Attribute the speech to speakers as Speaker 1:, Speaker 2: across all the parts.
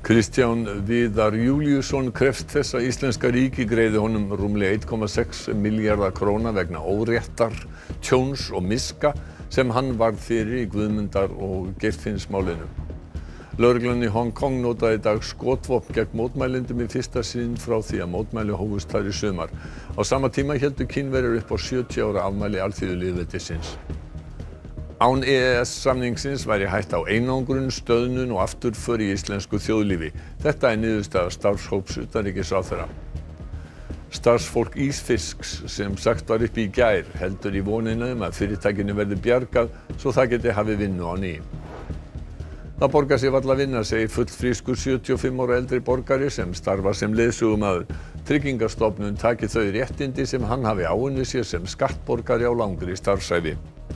Speaker 1: Kristján Viðar Júlíusson krefst þess að íslenska ríkið greiði honum rúmlega 1,6 milljarða króna vegna óréttar, tjóns og miska sem hann varð fyrir í Guðmundar- og Geirfinnsmálinu. Lögreglan í Hong Kong notaði í dag skotvopn gegn mótmælendum í fyrsta sinn frá því að mótmæli hófust þar í sumar. Á sama tíma héldu Kínverjar upp á 70 ára afmæli alþýðulýðveldisins. Án EES-samningsins væri hætta á einangrun, stöðnun og afturför í íslensku þjóðlífi. Þetta er niðurstaða starfshóps utanríkisráðherra. Starfsfólk Ísfisks sem sagt var upp í gær heldur í vonina að fyrirtækinu verði bjargað svo það geti hafið vinnu á ný. Það borgar sig varla að vinna, segir fullfrískur 75 ára eldri borgari sem starfar sem leiðsögumaður. Tryggingastofnun taki þau réttindi sem hann hafi áunnið sér sem skattborgari á langri starfsævi.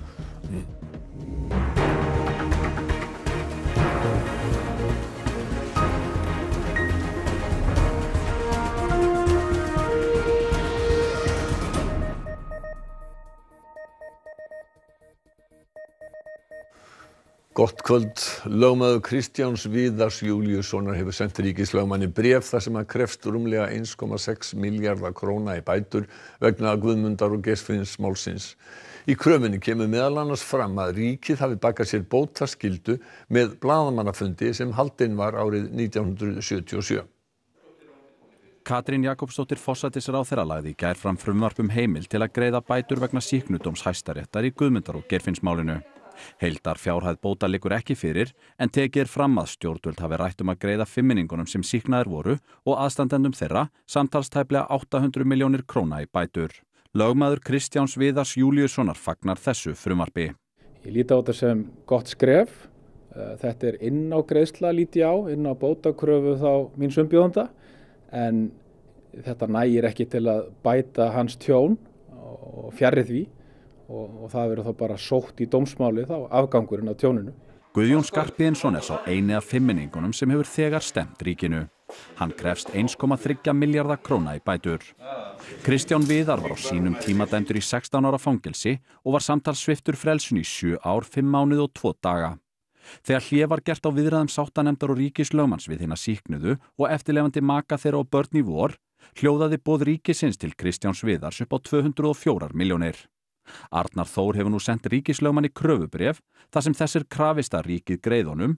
Speaker 1: Gott kvöld. Lögmaður Kristjáns Viðars Júlíussonar hefur sent ríkislögmanni bréf þar sem hann krefst rúmlega 1,6 milljarða króna í bætur vegna Guðmundar- og Geirfinnsmálsins. Í kröfunni kemur meðal annars fram að ríkið hafi bakað sér bótaskyldu með blaðamannafundi sem haldinn var árið 1977.
Speaker 2: Katrín Jakobsdóttir forsætisráðherra lagði í gær fram frumvarp heimild til að greiða bætur vegna sýknudóms Hæstaréttar í Guðmundar- og Geirfinnsmálinu. Heildarfjárhæð bóta liggur ekki fyrir en tekið fram að stjórnvöld hafi rætt að greiða fimmmenningunum sem sýknaðir voru og aðstandendum þeirra samtals tæplega 800 milljónir króna í bætur. Lögmaður Kristjáns Viðars Júlíussonar fagnar þessu frumvarpi.
Speaker 3: Ég líti á þetta sem gott skref. Þetta er inn á greiðsla líti á, inn á bótakröfu þá míns umbjóðanda en þetta nægir ekki til að bæta hans tjón og fjarri því. Og það verður þá bara sótt í dómsmáli þá afgangurinn af tjóninu.
Speaker 2: Guðjón Skarphéðinsson er sá eini af fimmmenningunum sem hefur þegar stemt ríkinu. Hann krefst 1,3 milljarða króna í bætur. Kristján Viðar var á sínum tíma dæmdur í 16 ára fangelsi og var samtals sviptur frelsinu í 7 ár, 5 mánuði og 2 daga. Þegar hlé var gert á viðræðum sáttanefndar og ríkislögmanns við hina sýknuðu og eftirlifandi maka þeirra og börn í vor, hljóðaði boð ríkisins til Kristjáns Viðars upp á 204 milljónir. Arnar Þór hefur nú sent ríkislögmanni kröfubréf þar sem þess krafist að ríkið greiðunum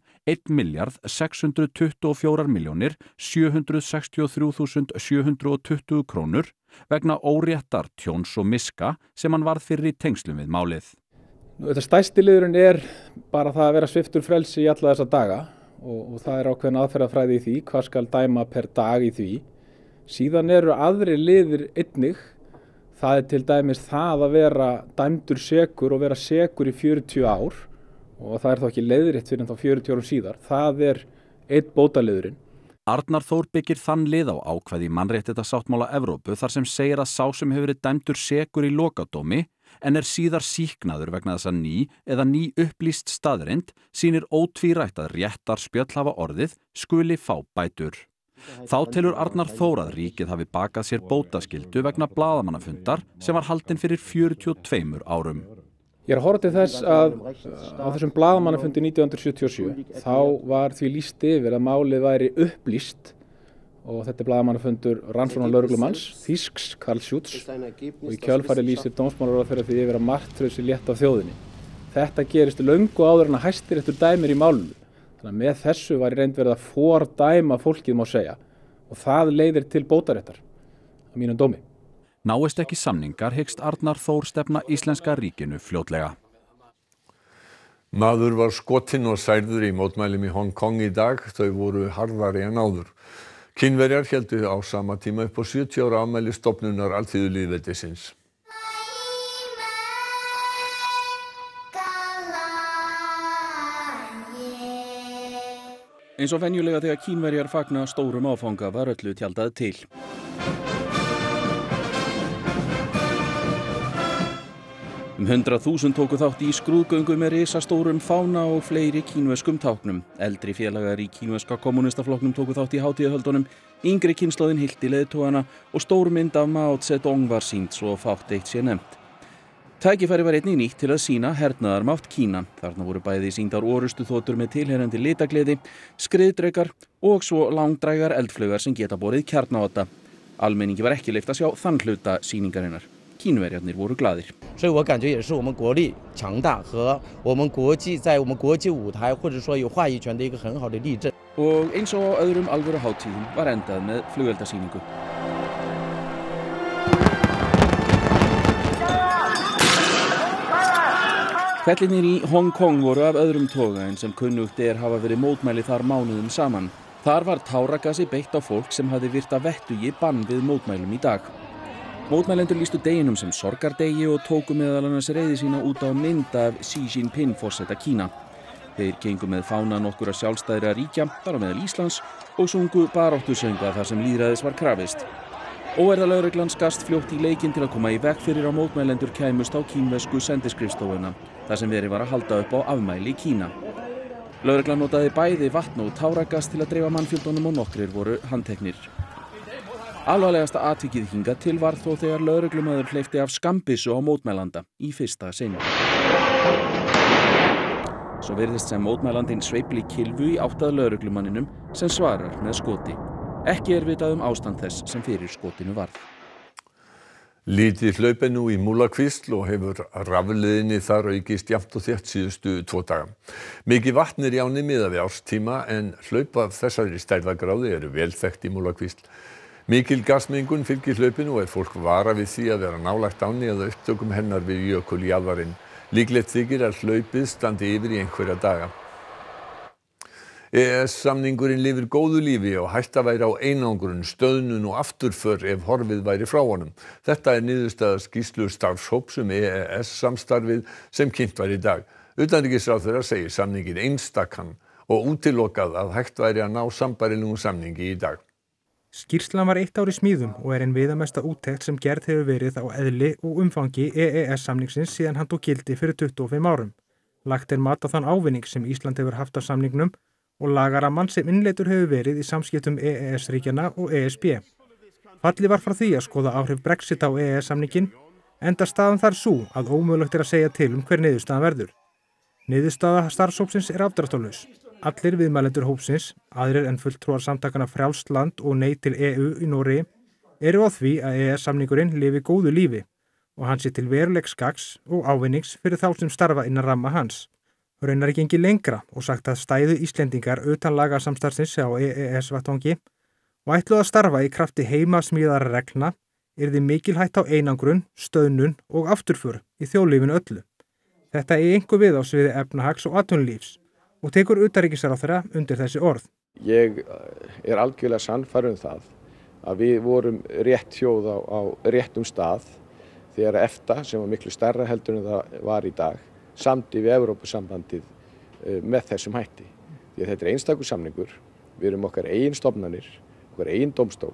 Speaker 2: 1.624.763.720 krónur vegna óréttar, tjóns og miska sem hann varð fyrir í tengslum við málið.
Speaker 3: Þetta stærsti liðurinn er bara það að vera sviptur frelsi í alla þessa daga og það er ákveðin aðferðafræði í því, hvað skal dæma per dag í því. Síðan eru aðri liðir einnig. Það er til dæmis það að vera dæmdur sekur og vera sekur í 40 ár og það er þá ekki leiðrétt fyrir en þá 40 árum síðar. Það er einn bótaliðurinn.
Speaker 2: Arnar Þór byggir þann lið á ákvæði í mannréttindasáttmála Evrópu þar sem segir að sá sem hefur verið dæmdur sekur í lokadómi en er síðar sýknaður vegna þess að ný eða ný upplýst staðreynd sýnir ótvírætt að réttar spjöll hafa orðið skuli fá bætur. Þá telur Arnar Þór að ríkið hafi bakað sér bótaskyldu vegna blaðamannafundar sem var haldinn fyrir 42 árum.
Speaker 3: Ég er að horfa til þess að á þessum blaðamannafundi 1977 þá var því lýst yfir að málið væri upplýst og þetta er blaðamannafundur rannsóknarlögreglumanns þýsks Karl Schütz og í kjölfarið lýsir dómsmálaráðherra því yfir að martröð sé létt af þjóðinni. Þetta gerist löngu áður en að Hæstiréttur dæmir í málinu. Þannig að með þessu var í reynd verið að fordæma fólkið má segja og það leiðir til bótaréttar að mínum dómi.
Speaker 2: Náist ekki samningar hyggst Arnar Þór stefna íslenska ríkinu fljótlega.
Speaker 1: Maður var skotinn og særður í mótmælum í Hong Kong í dag. Þau voru harðari en áður. Kínverjar héldu á sama tíma upp á 70 ára afmæli stofnunar alþýðulýðveldisins.
Speaker 4: Eins og venjulega þegar Kínverjar fagna stórum áfanga var öllu tjaldað til. Um 100.000 tóku þátt í skrúðgöngu með risastórum fána og fleiri kínverskum táknum. Eldri félagar í kínverska kommunistaflokknum tóku þátt í hátíðahöldunum, yngri kynslóðin hylti leiðtogana og stór mynd af Mao Zedong var sýnd svo fátt eitt sé nefnt. Tækifæri var einnig nýtt til að sýna hernaðarmátt Kína. Þarna voru bæði sýndar orustuþotur með tilheyrandi litagleði, skriðdrekar og svo langdrægar eldflaugar sem geta borið kjarnaodda. Almenningi var ekki leyft að sjá þann hluta sýningarinnar. Kínverjarnir voru glaðir.
Speaker 5: 所以我感觉也是我们国力强大和我们国际在我们国际舞台或者说有话语权的一个很好的例证。
Speaker 4: Og eins og á öðrum alvöru hátíðum var endað með flugeldasýningu. Hvellinir í Hong Kong voru af öðrum toga en sem kunnugt hafa verið mótmæli þar mánuðum saman. Þar var táragasi beitt á fólk sem hafði virt að vettugi bann við mótmælum í dag. Mótmælendur lýstu deginum sem sorgardegi og tóku meðal annars reiði sína út á mynd af Xi Jinping forseta Kína. Þeir gengu með fána nokkurra sjálfstæðra ríkja, þar á meðal Íslands, og sungu baráttusöngva þar sem lýðræðis var krafist. Óeirðalögreglan skast fljótt í leikinn til að koma í veg fyrir að mótmælendur kæmust á kínversku sendiskrifstofuna, þar sem verið var að halda upp á afmæli Kína. Lögreglan notaði bæði vatn og táragas til að dreifa mannfjöldunum og nokkrir voru handteknir. Alvarlegasta atvikið hingað til var þó þegar lögreglumaður hleypti af skambissu á mótmælanda í fyrsta sinn. Svo virðist sem mótmælandinn sveifli kylfu í átt að lögreglumanninum sem svarar með skoti. Ekki vitað ástand þess sem fyrir skotinu varð.
Speaker 1: Lítið hlaup nú í Múlakvísl og hefur rafleiðni þar aukist jafnt og þétt síðustu 2 daga. Mikið vatn í ánni miðað við árstíma en hlaup af þessari stærðargráðu eru vel þekkt í Múlakvísl. Mikil gasmengun fylgir hlaupinu og fólk varað við því að vera nálægt ánni eða upptökum hennar við jökuljaðarinn. Líklegt þykir að hlaupið standi yfir í einhverja daga. EES-samningurinn lifir góðu lífi og hætta væri á einangrun, stöðnun og afturför ef horfið væri frá honum. Þetta niðurstaða skýrslu starfshóps EES-samstarfið sem kynnt var í dag. Utanríkisráðherra segir samninginn einstakan og útilokað að hægt væri að ná sambærilegum samningi í dag.
Speaker 6: Skýrslan var 1 ár í smíðum og ein viðamesta úttekt sem gerð hefur verið á eðli og umfangi EES-samningsins síðan hann tók gildi fyrir 25 árum. Lagt mat á þann ávinning sem Ísland hefur haft af samningnum og lagarammann sem innleiddur hefur verið í samskiptum EES-ríkjanna og ESB. Fallið var frá því að skoða áhrif Brexit á EES-samninginn, enda staðan þar sú að ómögulegt að segja til hver niðurstaðan verður. Niðurstaða starfshópsins afdráttarlaus. Allir viðmælendur hópsins, aðrir en fulltrúar samtakana Frjálst land og Nei til EU í Noregi, eru á því að EES-samningurinn lifi góðu lífi og hann sé til verulegs gagns og ávinnings fyrir þá sem starfa innan ramma hans. Raunar gengi lengra og sagt að stæðu Íslendingar utan lagasamstarfsins á EES-vettvangi og ætluðu að starfa í krafti heimasmíðara reglna yrði mikil hætta á einangrun, stöðnun og afturför í þjóðlífinu öllu. Þetta einkum við á sviði efnahags og atvinnulífs og tekur utanríkisráðherra undir þessi orð.
Speaker 7: Ég algjörlega sannfærður það að við vorum rétt þjóð á réttum stað þegar EFTA, sem var miklu stærra heldur en það var í dag, samdi við Evrópusambandið með þessum hætti. Því að þetta einstakur samningur, við erum okkar eigin stofnanir, okkar eigin dómstól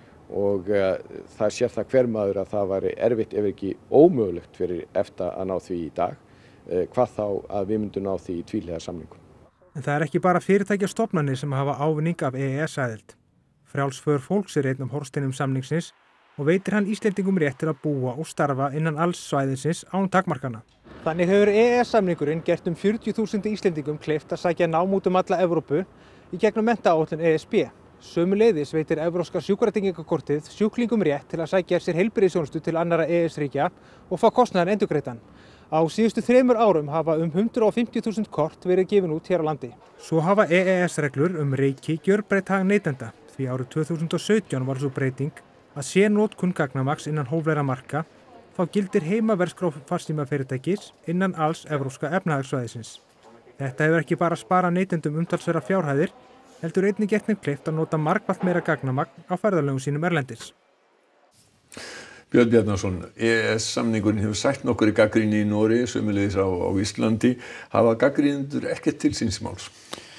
Speaker 7: og það sér það hver maður að það væri erfitt ef ekki ómögulegt fyrir EFTA að ná því í dag, hvað þá að við myndum ná því í tvíhliða samningum.
Speaker 6: En það ekki bara fyrirtæki og stofnanir sem hafa ávinning af EES-aðild. Frjáls för fólks einn hornsteinum samningsins og veitir hann Íslendingum rétt til að búa og starfa innan alls svæðisins án takmarkana. Þannig hefur EES-samningurinn gert 40.000 Íslendingum kleift að sækja nám út alla Evrópu í gegnum menntaáætlun ESB. Sömuleiðis veitir evrópska sjúkratryggingakortið sjúklingum rétt til að sækja sér heilbrigðisþjónustu til annarra EES-ríkja og fá kostnaðinn endurgreiddan. Á síðustu 3 árum hafa 150.000 kort verið gefin út hér á landi. Svo hafa EES-reglur reiki gjörbreytt hag neytenda því árið 2017 var svo breyting að sé notkun gagnamagns innan hóflegra marka þá gildir heimaverðskrá farsímafyrirtækis innan alls evrópska efnahagssvæðisins. Þetta hefur ekki bara sparað neytendum umtalsverðar fjárhæðir, heldur einnig gert þeim kleift að nota margfalt meira gagnamagn á ferðalögum sínum erlendis.
Speaker 1: Björn Bjarnason, EES-samningurinn hefur sætt nokkur í gagnrýni í Noregi, sömuleiðis á Íslandi. Hafa gagnrýnendur ekkert til síns máls?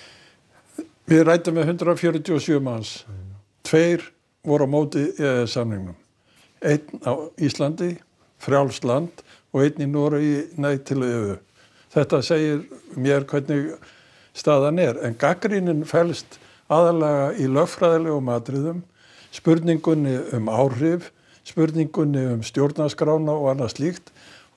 Speaker 8: Við ræddum með 147 manns. 2 voru á móti EES-samningnum. 1 á Íslandi, Frjálst land og 1 í Noregi, Nei til EU. Þetta segir mér hvernig staðan en gagnrýnin felst aðalega í lögfræðilegum atriðum, spurningunni áhrif, spurningunni stjórnarskrána og annað slíkt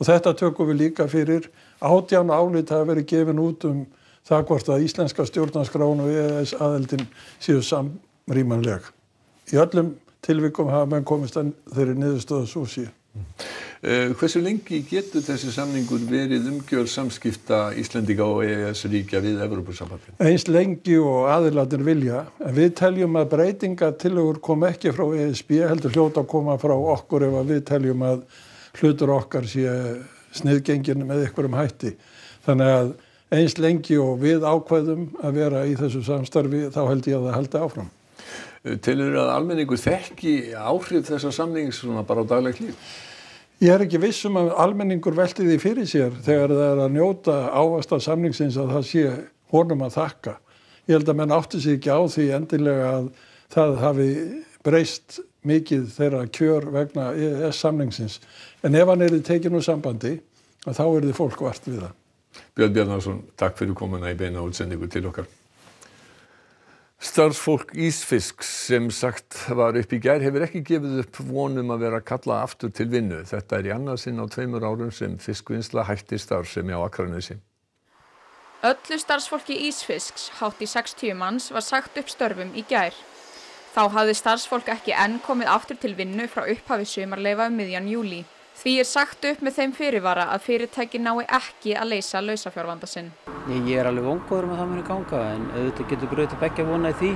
Speaker 8: og þetta tökum við líka fyrir. 18 álit hafa verið gefin út það hvort að íslenska stjórnarskráin og EES aðildin séu samrýmanleg. Í öllum tilvikum hafa menn komist að þeirri niðurstöðu svo sé.
Speaker 1: Hversu lengi getur þessi samningur verið umgjörð samskipta Íslendinga og EES-ríkja við Evrópusambandið?
Speaker 8: Eins lengi og aðilarnir vilja, en við teljum að breytingatillögur kom ekki frá ESB, heldur hljóta að koma frá okkur ef við teljum að hlutur okkar sé sniðgengin með einhverjum hætti. Þannig að eins lengi og við ákveðum að vera í þessu samstarfi, þá held ég að það haldi áfram.
Speaker 1: Telurðu að almenningur þekki áhrif þessa samnings svona bara á daglegt líf?
Speaker 8: Ég ekki viss að almenningur velti því fyrir sér þegar það að njóta ávaxta samningsins að það sé honum að þakka. Ég held að menn átti sig ekki á því endilega að það hafi breyst mikið þeirra kjör vegna EES samningsins. En ef hann tekinn úr sambandi, þá þið fólk vart við það.
Speaker 1: Björn Bjarnason, takk fyrir komuna í beina útsendingu til okkar. Starfsfólk Ísfisks sem sagt var upp í gær hefur ekki gefið upp vonum að vera kallað aftur til vinnu. Þetta í annað sinn á 2 árum sem fiskvinnsla hætti starfsemi á Akranesi.
Speaker 9: Öllu starfsfólki Ísfisks, hátt í 60 manns, var sagt upp störfum í gær. Þá hafði starfsfólk ekki enn komið aftur til vinnu frá upphafi sumarleyfa miðjan júlí. Því sagt upp með þeim fyrirvara að fyrirtæki nái ekki að leysa lausafjárvanda sinn.
Speaker 10: Ég alveg vongóður að það muni ganga, en auðvitað getur brauðið beggja vona í því.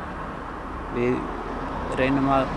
Speaker 10: Við reynum að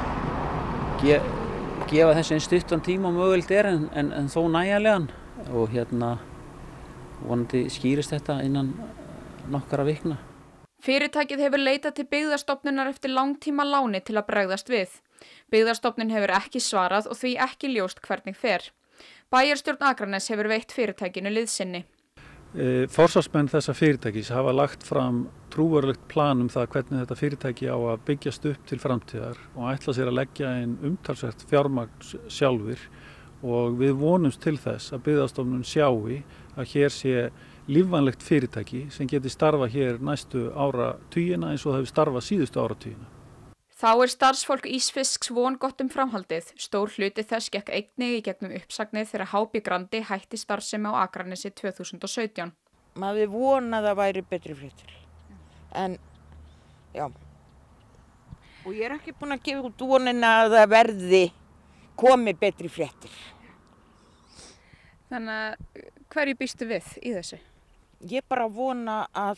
Speaker 10: gefa þessu eins stuttan tíma og mögulegt en þó nægjanlegan. Og vonandi skýrist þetta innan nokkra vikna.
Speaker 9: Fyrirtækið hefur leitað til Byggðastofnunar eftir langtíma láni til að bregðast við. Byggðastofnun hefur ekki svarað og því ekki ljóst hvernig fer. Bæjarstjórn Akraness hefur veitt fyrirtækinu liðsinni.
Speaker 11: Forsvarsmenn þessa fyrirtækis hafa lagt fram trúverulegt plan það hvernig þetta fyrirtæki á að byggjast upp til framtíðar og ætla sér að leggja inn umtalsvert fjármagn sjálfir og við vonumst til þess að Byggðastofnun sjái að hér sé lífvænlegt fyrirtæki sem geti starfa hér næstu áratugina eins og það hefur starfað síðustu áratugina.
Speaker 9: Þá starfsfólk Ísfisks vongott framhaldið. Stór hluti þess gekk einnig í gegnum uppsagnir þegar HB Grandi hætti starfsemi á Akranesi 2017.
Speaker 12: Maður vonaði að væri betri fréttir. En já. Og ég ekki búin að gefa út vonina að það komi betri fréttir.
Speaker 9: Þannig að hverju býstu við í þessu?
Speaker 12: Ég bara vona að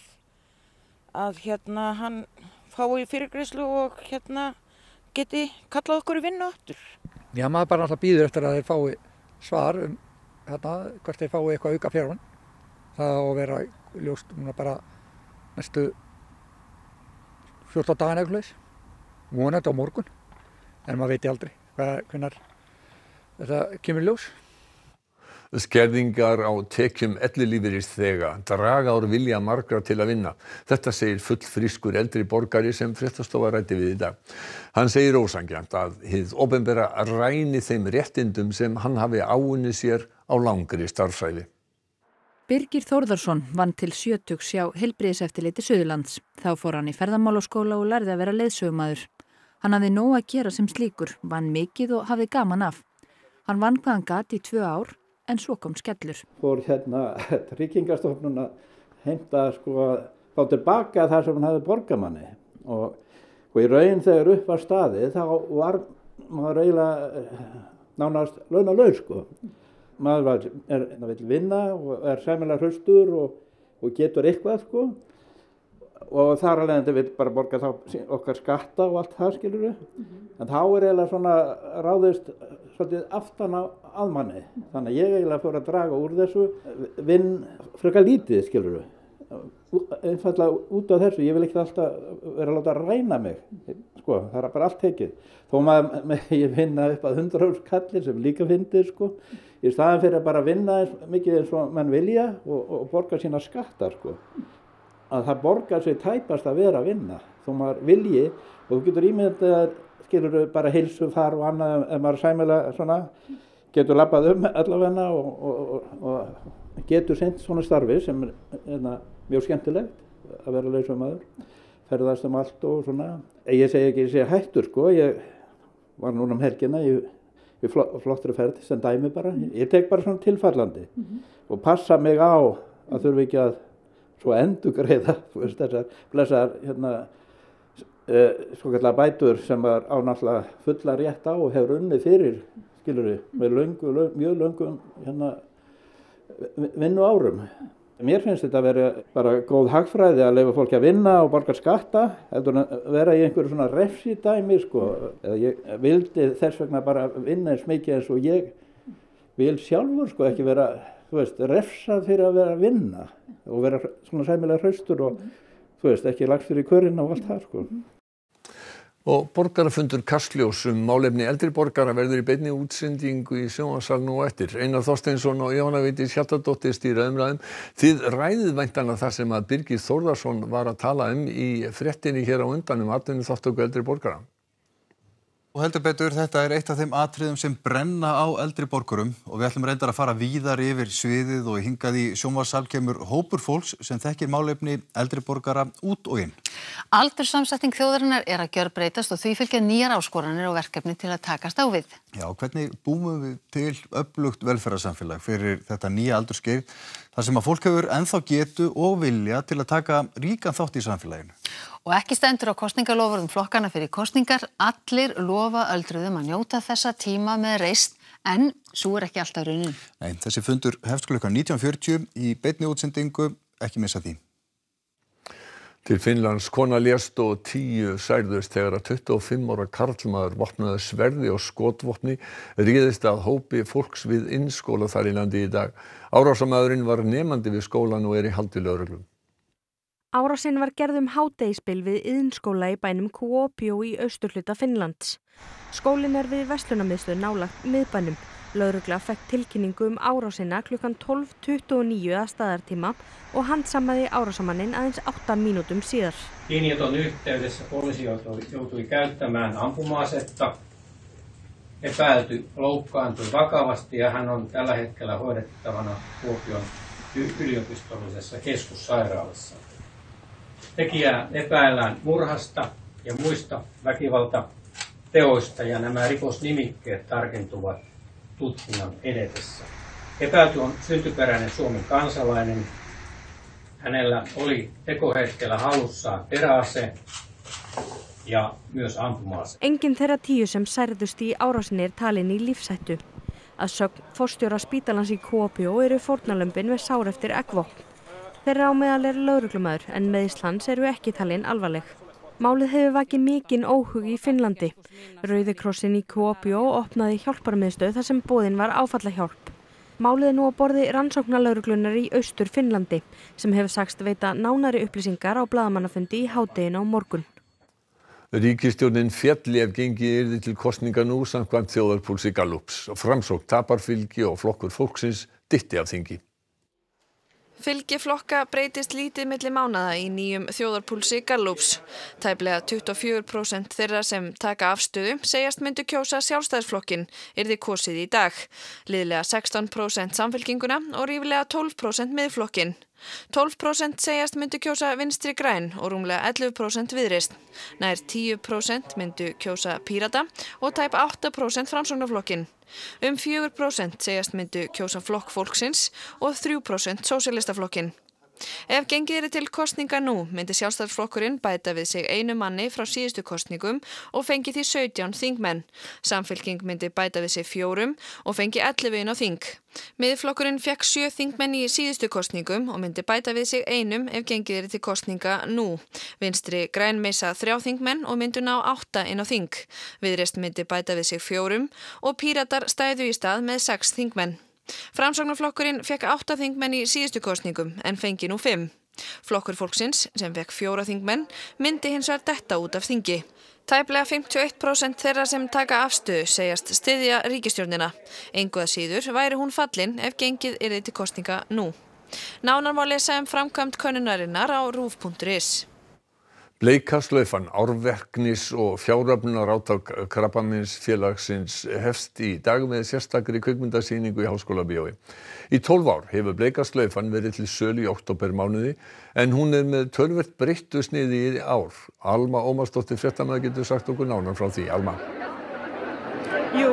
Speaker 12: hann fái fyrirgreiðslu og geti kallað okkur í vinnu aftur.
Speaker 13: Já, maður bara alltaf býður eftir að þeir fái svar hvert þeir fái eitthvað auka fjármagn. Það á að vera ljóst núna bara næstu 14 dagana eitthvað. Vonandi á morgun, en maður veit aldrei hvenær þetta kemur ljós.
Speaker 1: Skerðingar á tekjum ellilífeyrisþega draga úr vilja margra til að vinna. Þetta segir fullfrískur eldri borgari sem Fréttastofa ræddi við í dag. Hann segir ósanngjarnt að hið opinbera ræni þeim réttindum sem hann hafi áunnið sér á langri starfsævi.
Speaker 14: Birgir Þórðarsson vann til 70 hjá Heilbrigðiseftirliti Suðurlands. Þá fór hann í ferðamálaskóla og lærði að vera leiðsögumaður. Hann hafði nóg að gera sem slíkur, vann mikið og hafði gaman af. Hann vann hvað hann gat í 2 ár, en svo kom skellur.
Speaker 15: Fór Tryggingastofnun að heimta fá tilbaka það sem hann hafði borgað manni. Og í raun þegar upp var staðið, þá var maður eiginlega nánast launalaus. Maður vill vinna og sæmilega hraustur og getur eitthvað. Og þar af leiðandi vill bara borga þá okkar skatta og allt það, skilurðu. En þá eiginlega svona ráðist svolítið aftan að manni. Þannig að ég eiginlega fór að draga úr þessu, vinn frekar lítið, skilurðu. Einfaldlega út af þessu, ég vil ekki alltaf vera að láta ræna mig. Það er bara allt tekið. Þó ég vinna upp að 100.000 kallir sem líka fyndið, í staðinn fyrir að bara vinna mikið eins og menn vilja og borga sína skattar, að það borgar sig tæpast að vera að vinna þó maður vilji og þú getur ímyndað skilurðu bara heilsufar og annað ef maður sæmilega svona getur labbað allavegna og getur sinnt svona starfi sem er mjög skemmtilegt að vera leiðsögumaður, ferðast allt og svona. Ég segi ekki hættur ég var núna helgina í í flottri ferð sem dæmi bara. Ég tek bara svona tilfallandi og passa mig á að þurfi ekki að svo endurgreiða þessar blessaðar svo kallar bætur sem var á náttúrulega fulla rétt á og hefur unnið fyrir, skilurðu, með mjög löngum vinnu árum. Mér finnst þetta að vera bara góð hagfræði að leyfa fólki að vinna og borga skatta, heldur að vera í einhverju svona refsidæmi, sko. Ég vildi þess vegna bara vinna eins mikið eins og ég vil sjálfur, sko, ekki vera, þú veist, refsað fyrir að vera að vinna og vera svona sæmilega hraustur og, þú veist, ekki lagstur í körinn og allt það, sko.
Speaker 1: Og borgarafundur Kastljós málefni eldri borgara verður í beinni útsendingu í sjónvarpssal nú á eftir. Einar Þorsteinsson og Jóhanna Vigdís Hjaltadóttir stýra umræðum. Þið ræðið væntanlega það sem að Birgir Þórðarson var að tala í fréttinni hér á undan atvinnuþátttöku eldri borgara.
Speaker 16: Og heldur betur, þetta eitt af þeim atriðum sem brenna á eldri borgurum og við ætlum reyndar að fara víðar yfir sviðið og hingað í sjónvarpssal kemur hópur fólks sem þekkir málefni eldri borgara út og inn.
Speaker 17: Aldurssamsetning þjóðarinnar að gjörbreytast og því fylgja nýjar áskoranir og verkefni til að takast á við.
Speaker 16: Já, hvernig búum við til öflugt velferðarsamfélag fyrir þetta nýja aldurskeið þar sem að fólk hefur ennþá getu og vilja til að taka ríkan þátt í samfélaginu.
Speaker 17: Og ekki stendur á kosningaloforðum flokkana fyrir kosningar, allir lofa öldruðum að njóta þessa tíma með reisn, en svo ekki alltaf raunin.
Speaker 16: Nei, þessi fundur hefst klukkan 19:40 í beinni útsendingu, ekki missa því.
Speaker 1: Til Finnlands kona lést og 10 særðust þegar að 25 ára karlmaður vopnaði sverði og skotvopni réðist að hópi fólks við innskóla þar í landi í dag. Árásarmaðurinn var nemandi við skólan og í haldi lögreglu.
Speaker 18: Árásin var gerð hádegisbil við iðnskóla í bænum Kuopio í austurhluta Finnlands. Skólinn við verslunarmiðstöð nálægt miðbænum. Lögregla fekk tilkynningu árásina klukkan 12:29 að staðartíma og handsamaði árásarmanninn aðeins 8 mínútum síðar.
Speaker 19: Linjaton yhteydessä poliisi joutui käyttämään ampuma-asetta. Epäilty loukkaantui vakavasti ja hän on tällä hetkellä hoidettavana Kuopion yliopistollisessa keskussairaalassa. Tekijää epäillään murhasta ja muista väkivaltateoista ja nämä rikosnimikkeet tarkentuvat tutkinnan edetessä. Epäilty on syntyperäinen Suomen kansalainen. Hänellä oli tekohetkellä halussaan teräase ja myös ampuma-ase.
Speaker 18: Enginn þeirra 10 sem særðust í árásinni talin í lífshættu. Að sögn forstjóra spítalans í Kuopio fórnarlömbin við sár eftir eggvopn. Þeirra á meðal lögreglumaður en meiðsl hans ekki talin alvarleg. Málið hefur vakið mikinn óhug í Finnlandi. Rauði krossinn í Kuopio opnaði hjálparmiðstöð þar sem boðin var áfallahjálp. Málið nú á borði rannsóknarlögreglunnar í Austur Finnlandi sem hefur sagst veita nánari upplýsingar á blaðamannafundi í hádeginu á morgun.
Speaker 1: Ríkisstjórnin féll ef gengið yrði til kosninga nú samkvæmt þjóðarpúlsi Gallups. Framsókn tapar fylgi og Flokkur fólksins dytti af þingi.
Speaker 20: Fylgi flokka breytist lítið milli mánaða í nýjum þjóðarpúlsi Gallups. Tæplega 24% þeirra sem taka afstöðu segjast myndu kjósa Sjálfstæðisflokkinn yrði kosið í dag. Liðlega 16% Samfylkinguna og ríflega 12% Miðflokkinn. 12% segjast myndu kjósa Vinstri græn og rúmlega 11% Viðreisn. Nær 10% myndu kjósa Pírata og tæp 8% Framsóknarflokkinn. 4% segjast myndu kjósa Flokk fólksins og 3% Sósíalistaflokkinn. Ef gengið til kosninga nú myndi Sjálfstæðisflokkurinn bæta við sig einu manni frá síðustu kosningum og fengi því 17 þingmenn. Samfylking myndi bæta við sig 4 og fengi 11 inn á þing. Miðflokkurinn fekk 7 þingmenn í síðustu kosningum og myndi bæta við sig einum ef gengið til kosninga nú. Vinstri græn missa 3 þingmenn og myndu ná 8 inn á þing. Viðreisn myndi bæta við sig 4 og Píratar stæðu í stað með 6 þingmenn. Framsóknarflokkurinn fekk 8 þingmenn í síðustu kosningum en fengi nú 5. Flokkur fólksins, sem fekk 4 þingmenn, myndi hins vegar detta út af þingi. Tæplega 51% þeirra sem taka afstöðu segjast styðja ríkisstjórnina. Engu að síður væri hún fallin ef gengið yrði til kosninga nú. Nánar má lesa framkvæmd könnunarinnar á rúv.is.
Speaker 1: Bleikaslaufan, árverknis og fjáröflunarátak Krabbameinsfélagsins hefst í dag með sérstakri kvikmyndasýningu í Háskólabíói. Í 12 ár hefur Bleikaslaufan verið til sölu í októbermánuði en hún með töluvert breyttu sniði í ár. Alma Ómarsdóttir fréttamaður getur sagt okkur nánar frá því. Alma.
Speaker 21: Jú, við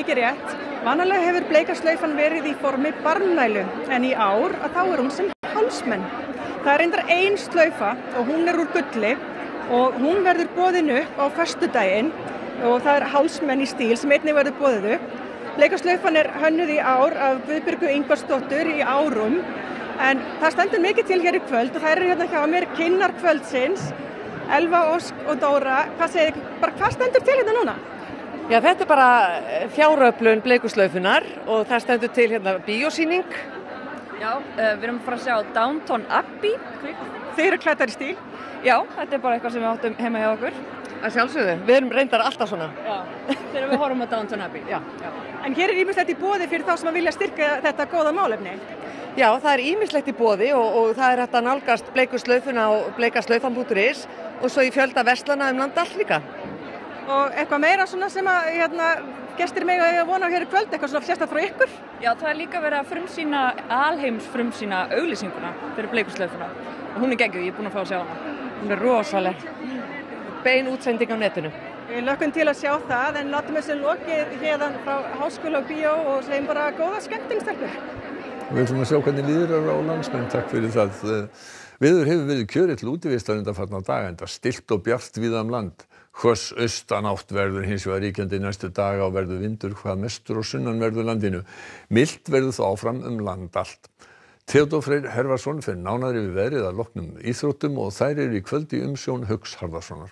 Speaker 21: mikið rétt. Vanalega hefur bleika slaufan verið í formi barnmælu en í ár þá hún sem hálsmenn. Það reyndar ein slaufa og hún úr gulli og hún verður boðin upp á föstudaginn og það hálsmenn í stíl sem einnig verður boðið upp. Bleika slaufan hönnuð í ár af Guðbjörgu Ingvarsdóttur í Árum en það stendur mikið til hér í kvöld og það hérna hjá mér kynnar kvöldsins, Elva, Ósk og Dóra. Hvað stendur til hérna núna?
Speaker 22: Já, þetta bara fjáröflun bleiku slaufunnar og það stendur til hérna bíósýning.
Speaker 23: Já, við erum að fara að sjá Downton Abbey.
Speaker 21: Þið eru klæddar í stíl?
Speaker 23: Já, þetta bara eitthvað sem við áttum heima hjá okkur.
Speaker 22: Að sjálfsögðu, við erum reyndar alltaf svona.
Speaker 23: Já, þegar við horfum á Downton Abbey. Já.
Speaker 21: En hér ýmislegt í boði fyrir þá sem vilja styrkja þetta góða málefni.
Speaker 22: Já, það ýmislegt í boði og það hægt að nálgast bleiku slaufuna og bleikaslaufan.is og svo í fjölda verslana land allt líka.
Speaker 21: Og eitthvað meira svona sem að gestir mega að vona á hér í kvöld, eitthvað svona sérstakt frá ykkur?
Speaker 23: Já, það líka verið að frumsýna, alheimsfrumsýna auglýsinguna fyrir bleikuslaufuna. Og hún geggjuð, ég búin að fá að sjá hana.
Speaker 22: Hún rosaleg. Bein útsending á netinu.
Speaker 21: Við lökum til að sjá það en látum þessu lokið hérna frá Háskóla og Bíó og segjum bara góða skemmtingstelpur.
Speaker 1: Við ætlum að sjá hvernig líður á landsmenn, takk fyrir það. Veður hefur verið kjörið til útivistar undanfarna daga enda stillt og bjart víða land. Hvöss austanátt verður hins vegar ríkjandi næstu daga og verður vindur hvað mestur og sunnanverðu landinu. Milt verður þó áfram land allt. Theodór Freyr Hervarsson fer nánar yfir veðrið að loknum íþróttum og þær eru í kvöld í umsjón Hauks Harðarsonar.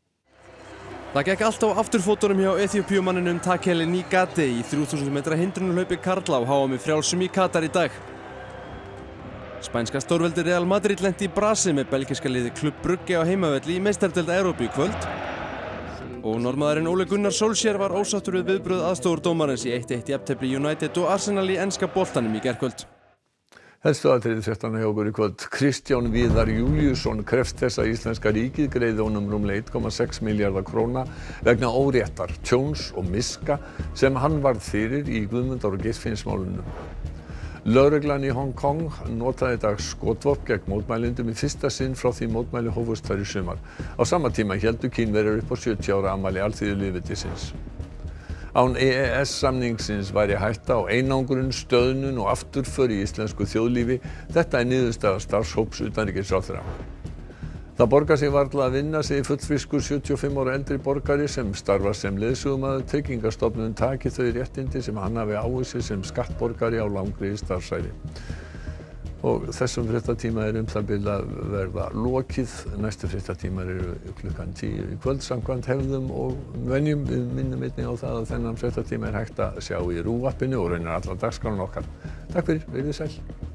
Speaker 24: Það gekk allt á afturfótunum hjá Eþíópíumanninum Takele Nigate í 3000 metra hindrunarhlaupi karla á HM í frjálsum í Katar í dag. Spænska stórveldi Real Madrid lenti í brasi með belgiska liði Club Brugge á heimavelli í meistaradeild Evrópu í kvöld. Og norðmaðurinn Ole Gunnar Solskjær var ósáttur við viðbrögð aðstofardómarans í 1-1 jafntefli United og Arsenal í enska boltanum í gærkvöld.
Speaker 1: Helstu atriði fréttanna hjá okkur í kvöld. Kristján Viðar Júlíusson krefst þess að íslenska ríkið greiði honum rúmlega 1,6 milljarða króna vegna óréttar, tjóns og miska sem hann varð fyrir í Guðmundar- og Geirfinnsmálinu. Lögreglan í Hong Kong notaði í dag skotvopn gegn mótmælendum í fyrsta sinn frá því mótmæli hófust þar í sumar. Á sama tíma héldu Kínverjar upp á 70 ára afmæli alþýðulýðveldisins. Án EES-samningsins væri hætta á einangrun, stöðnun og afturför í íslensku þjóðlífi. Þetta niðurstaða starfshóps utanríkisráðherra. Það borgar sig varla að vinna, segir fullfrískur 75 ára eldri borgari sem starfar sem leiðsögumaður. Tryggingastofnun taki þau réttindi sem hann hafi ávísað sem skattborgari á langri starfsævi. Og þessum fréttatíma það bil að verða lokið. Næstu fréttatímar eru klukkan 10 í kvöld samkvæmt hefðum og venjum. Við minnum einnig á það að þennan fréttatíma hægt að sjá í RÚV appinu og raunar alla dagskrána okkar. Takk fyrir, verið sæl.